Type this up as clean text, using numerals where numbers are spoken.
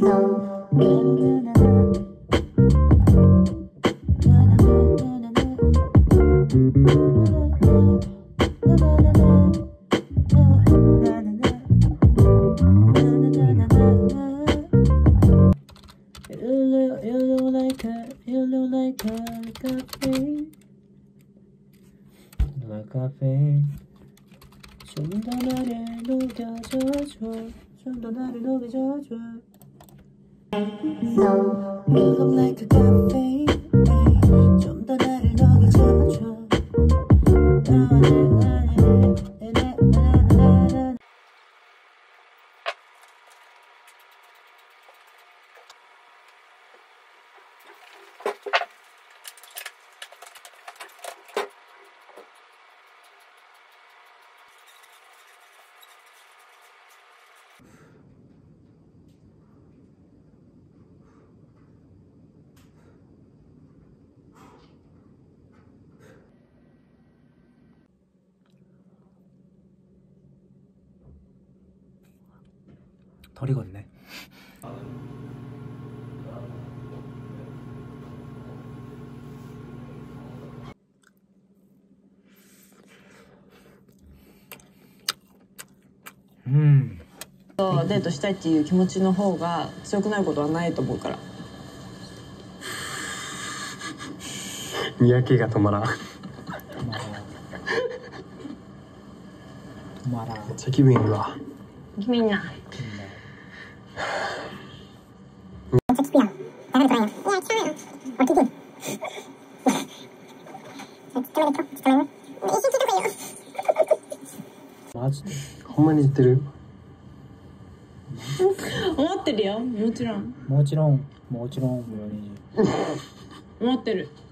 카페 좀 더 나를 녹여줘줘 좀 더 나를 녹여줘줘 Love like a cafe 좀 더 나를 녹여줘줘 덜 익었네. デートしたいっていう気持ちの方が強くなることはないと思うから。 にやけが止まらん。止まらん。 めっちゃ気分いいわ。 みんな。 めっちゃ聞くやん。誰とないやん。いや、聞かないよ。俺聞いてん。ちょっと一緒に聞いてくれよ。 マジでほんまに言ってる？ 思ってるよ。もちろん。 もちろん。 思ってる。